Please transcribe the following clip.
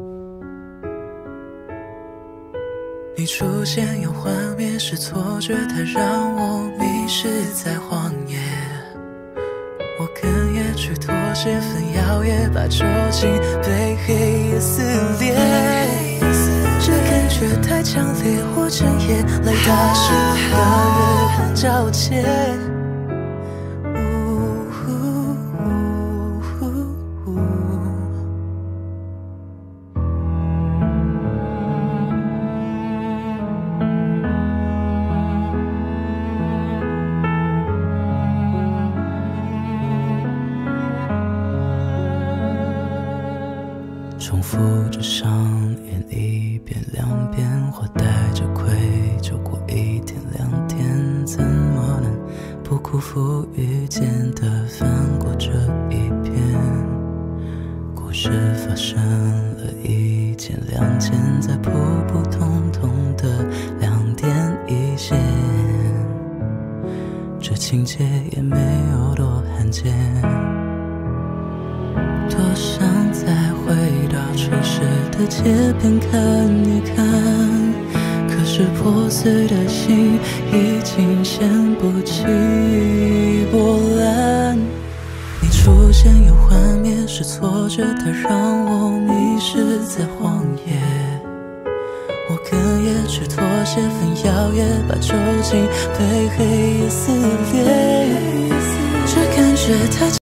你出现有画面是错觉，它让我迷失在荒野。我哽咽去妥协，分摇也把囚禁被黑夜撕裂。这感觉太强烈，我整夜来打湿和月光交接。 重复着上演一遍两遍，或带着愧疚过一天两天，怎么能不辜负遇见的翻过这一篇？故事发生了一件两件，在普普通通的两点一线，这情节也没有多罕见。多想再回到初始的街边看一看，可是破碎的心已经掀不起波澜。你出现有画面是错觉，它让我迷失在荒野。我哽咽去妥协，分摇也把囚禁被黑夜撕裂。这感觉太